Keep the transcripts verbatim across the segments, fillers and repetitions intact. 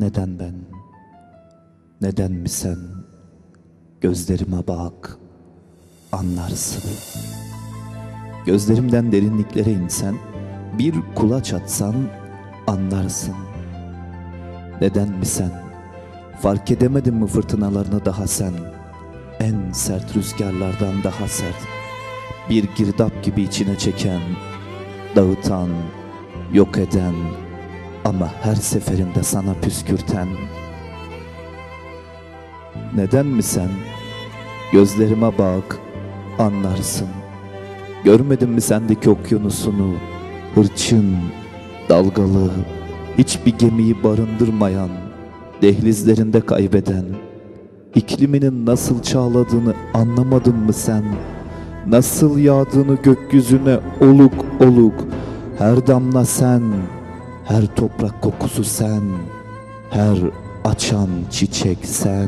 Neden ben? Neden mi sen? Gözlerime bak, anlarsın. Gözlerimden derinliklere insen, bir kulaç atsan anlarsın. Neden mi sen? Fark edemedin mi fırtınalarını daha sen? En sert rüzgarlardan daha sert, bir girdap gibi içine çeken, dağıtan, yok eden ama her seferinde sana püskürten. Neden mi sen? Gözlerime bak, anlarsın. Görmedin mi sendeki okyanusunu, hırçın, dalgalı, hiçbir gemiyi barındırmayan, dehlizlerinde kaybeden, ikliminin nasıl çağladığını anlamadın mı sen? Nasıl yağdığını gökyüzüne oluk oluk, her damla sen, her toprak kokusu sen, her açan çiçek sen.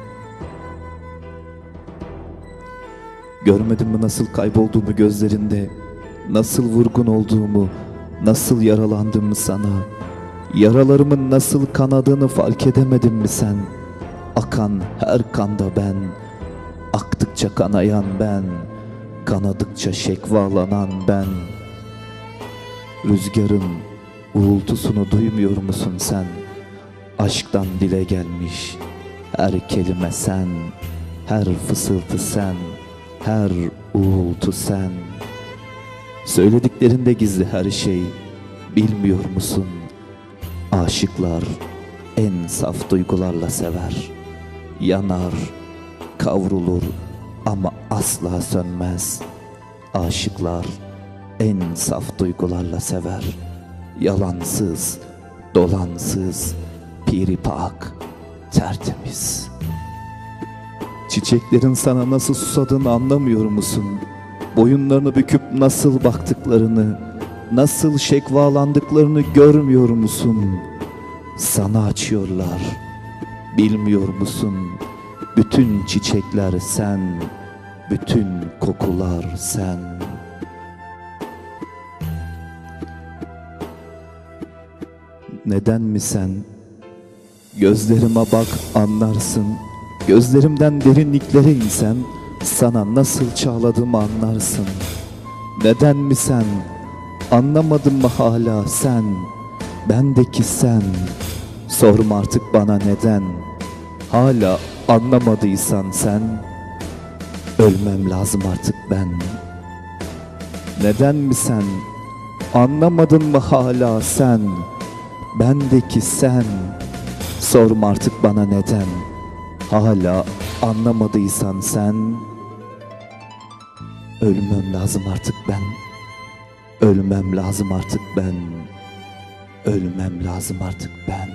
Görmedin mi nasıl kaybolduğumu gözlerinde, nasıl vurgun olduğumu, nasıl yaralandığımı sana, yaralarımın nasıl kanadığını fark edemedin mi sen? Akan her kanda ben, aktıkça kanayan ben, kanadıkça şekvalanan ben. Rüzgarın uğultusunu duymuyor musun sen? Aşktan dile gelmiş her kelime sen, her fısıltı sen, her uğultu sen. Söylediklerinde gizli her şey, bilmiyor musun? Aşıklar en saf duygularla sever. Yanar, kavrulur ama asla sönmez. Aşıklar en saf duygularla sever. Yalansız, dolansız, piripak, tertemiz. Çiçeklerin sana nasıl susadığını anlamıyor musun? Boyunlarını büküp nasıl baktıklarını, nasıl şekvalandıklarını görmüyor musun? Sana açıyorlar, bilmiyor musun? Bütün çiçekler sen, bütün kokular sen. Neden mi sen? Gözlerime bak, anlarsın. Gözlerimden derinliklere insen, sana nasıl çağladığımı anlarsın. Neden mi sen? Anlamadın mı hala sen? Bendeki sen. Sorma artık bana neden. Hala anlamadıysan sen, ölmem lazım artık ben. Neden mi sen? Anlamadın mı hala sen? Bendeki sen. Sorma artık bana neden. Hala anlamadıysan sen, ölmem lazım artık ben. Ölmem lazım artık ben. Ölmem lazım artık ben.